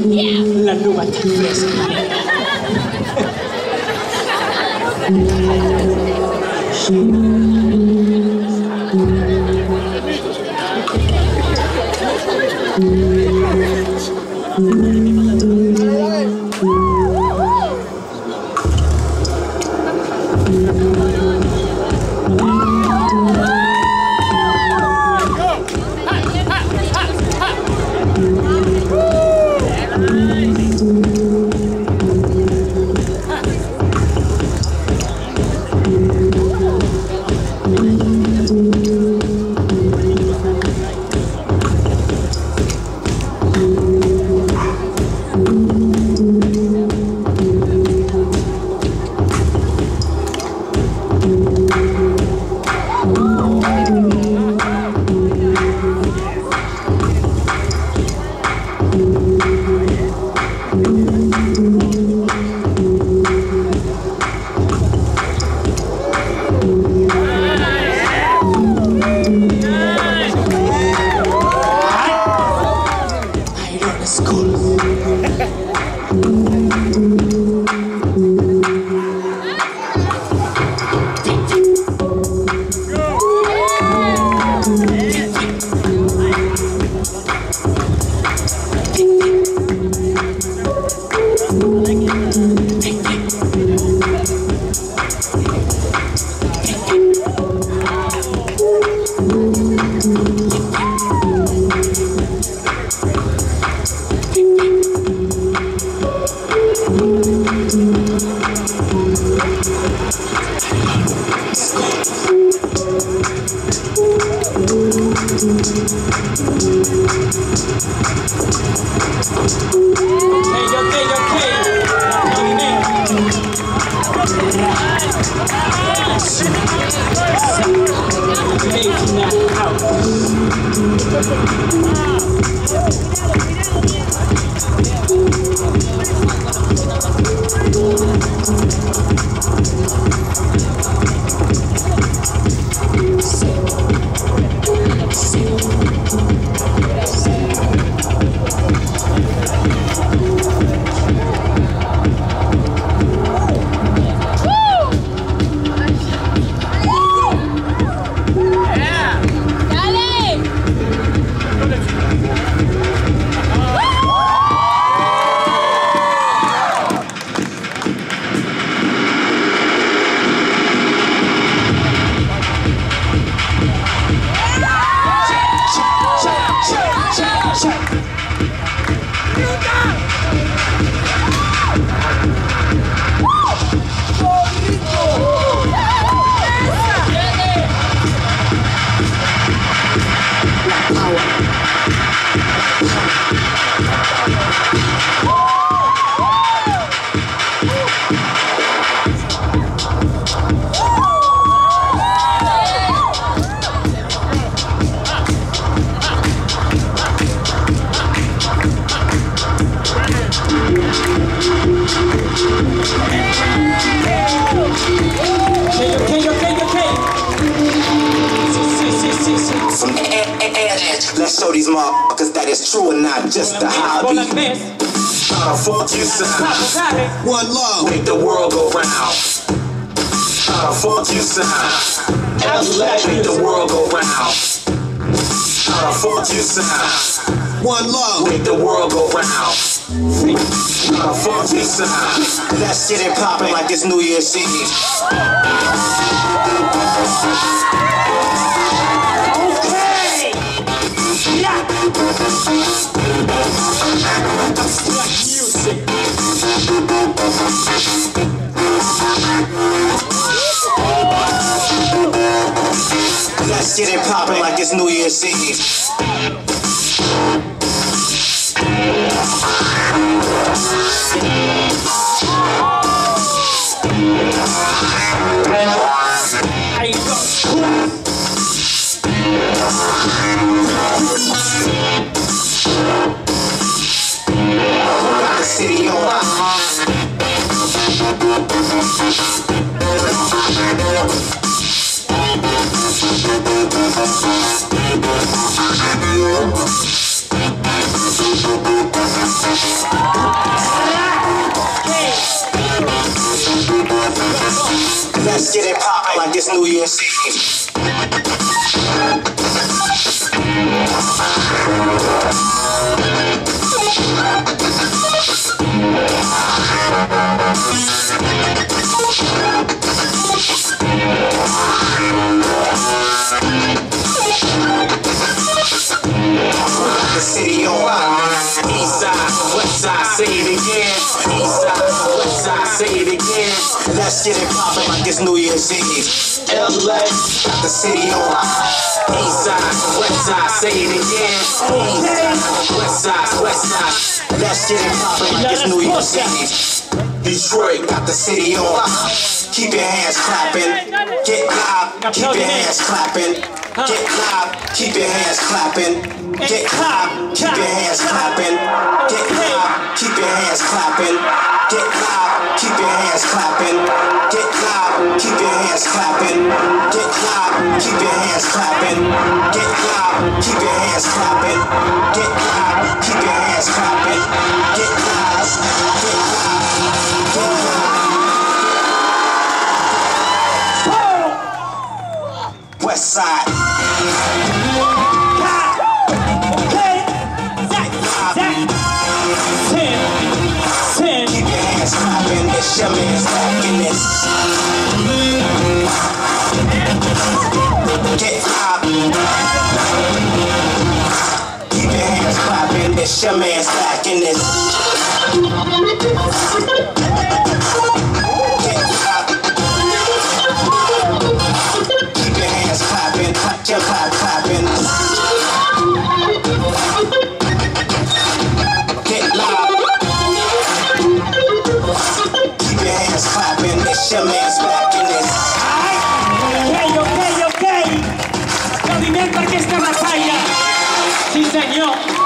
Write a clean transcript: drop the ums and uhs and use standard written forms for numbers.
La nuba tan fresca. Let's show these motherfuckers that it's true and not just a hobby. Fuck you, son. One love, make the world go round. Fuck you, son. Make the world go round. Fuck you, son. One love, make the world go round. Fuck you, son. That shit ain't poppin' like it's New Year's Eve. That shit ain't poppin' like it's New Year's Eve. City on lock. Let's get it poppin' like it's New Year's Eve. The city on lock. East side, west side, say it again. East side, west side, say it again. Let's get it poppin' like it's New Year's Eve. LA, got the city on lock. East side, west side, say it again. East side, west side. Let's get it poppin' like it's New Year's Eve. Detroit, got the city on lock. Keep your hands clapping. Get live, keep your hands clapping. Get live, keep your hands clapping. Get live, keep your hands clapping. Get live, keep your hands clapping. Get live, keep your hands clapping. Get live, keep your hands clapping. Get live, keep your hands clapping. Get live, keep your hands clapping. Get live, keep your hands clapping. Get live, get live, get live. West side. Keep your hands clapping, it's your man's back in this. Get up. Keep your hands clapping, it's your man's back in this. Get up. Keep your hands clapping, clap your clapping. Get loud. Keep your hands clapping, it's your man's back in this. Ok. Applaudimenti per questa battaglia. Sì, signor.